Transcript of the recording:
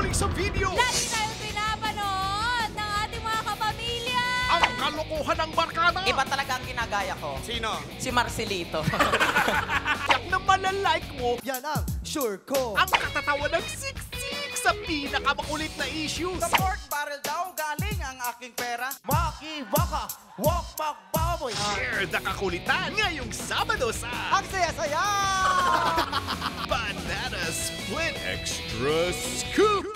tungkol sa video. Lagi tayong pinapanood ng ating mga kapamilya. Ang kalokohan ng barkada. Iba talaga ang ginagaya ko. Sino? Si Marcelito. Yak na malalike mo. Yan ang sure ko. Ang katatawa ng siksik sa pinakamakulit na issues. Sa pork barrel daw galing ang aking pera. Maki Baka, Walk Back Baboy. Share the kakulitan ngayong Sabado sa Ang saya-saya! Banana Split Extra Scoop.